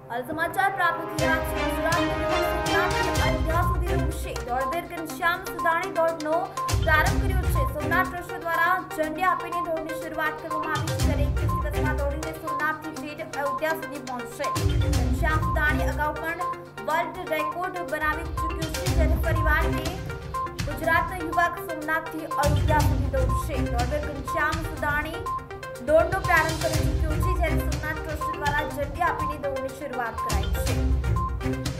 હાલ સમાચાર પ્રાપ્ત થયા છે ગુજરાતની અયોધ્યા સુધી રૂપશે દોડવીર ઘનશ્યામ સુદાણી દોડનો પ્રારંભ કર્યો છે। સોમનાથ ટ્રસ્ટ દ્વારા ઝંડી આપીને દોડની શરૂઆત કરવામાં આવી છે। દરેક દિવસમાં દોડીને સોમનાથથી જેટ અયોધ્યા સુધી પહોંચશે। ઘનશ્યામ સુદાણી અગાઉ પણ વર્લ્ડ રેકોર્ડ બનાવી ચૂક્યું છે, જ્યારે પરિવારને ગુજરાતનો યુવક સોમનાથથી અયોધ્યા સુધી દોડશે। દોડવીર ઘનશ્યામ સુદાણી દોડનો પ્રારંભ કરી ચૂક્યો છે, જ્યારે સોમનાથ ટ્રસ્ટ દ્વારા ઝંડી આપીને દોડની શરૂઆત કરાઈ છે।